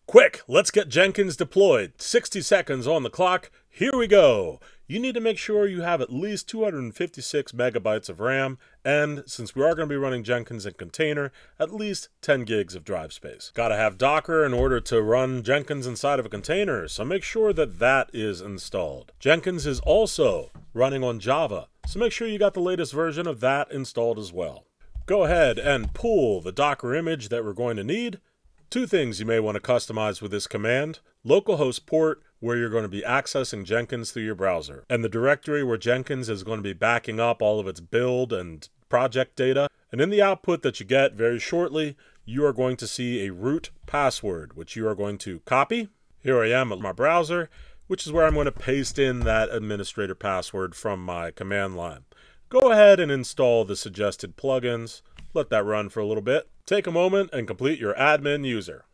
Quick, let's get Jenkins deployed. 60 seconds on the clock. Here we go. You need to make sure you have at least 256 megabytes of RAM, and since we are going to be running Jenkins in container, at least 10 gigs of drive space. Gotta have Docker in order to run Jenkins inside of a container, so make sure that that is installed. Jenkins is also running on Java, so make sure you got the latest version of that installed as well. Go ahead and pull the Docker image that we're going to need. Two things you may want to customize with this command: localhost port, where you're going to be accessing Jenkins through your browser, and the directory where Jenkins is going to be backing up all of its build and project data. And in the output that you get very shortly, you are going to see a root password, which you are going to copy. Here I am at my browser, which is where I'm going to paste in that administrator password from my command line. Go ahead and install the suggested plugins. Let that run for a little bit. Take a moment and complete your admin user.